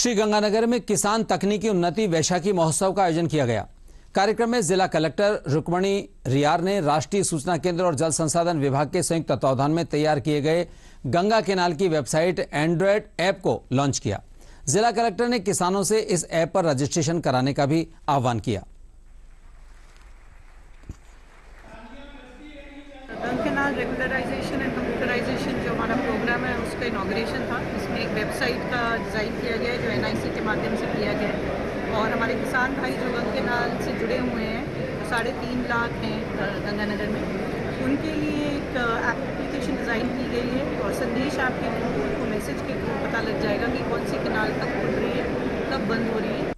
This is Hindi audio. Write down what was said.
श्रीगंगानगर में किसान तकनीकी उन्नति वैशाखी महोत्सव का आयोजन किया गया। कार्यक्रम में जिला कलेक्टर रुक्मणी रियार ने राष्ट्रीय सूचना केंद्र और जल संसाधन विभाग के संयुक्त तत्वावधान में तैयार किए गए गंगा केनाल की वेबसाइट एंड्रॉयड ऐप को लॉन्च किया। जिला कलेक्टर ने किसानों से इस ऐप पर रजिस्ट्रेशन कराने का भी आह्वान किया। केनाल रेगुलराइजेशन एंड कंप्यूटराइजेशन जो हमारा प्रोग्राम है उसका इनॉग्रेशन था। इसमें एक वेबसाइट का डिज़ाइन किया गया है जो NIC के माध्यम से किया गया है और हमारे किसान भाई जो गंगा केनाल से जुड़े हुए हैं 3.5 लाख हैं गंगानगर में, उनके लिए एक एप्लीकेशन डिज़ाइन की गई है और संदेश ऐप के थ्रू उनको मैसेज के थ्रू पता लग जाएगा कि कौन सी केनाल कब खुल रही है, कब बंद हो रही है।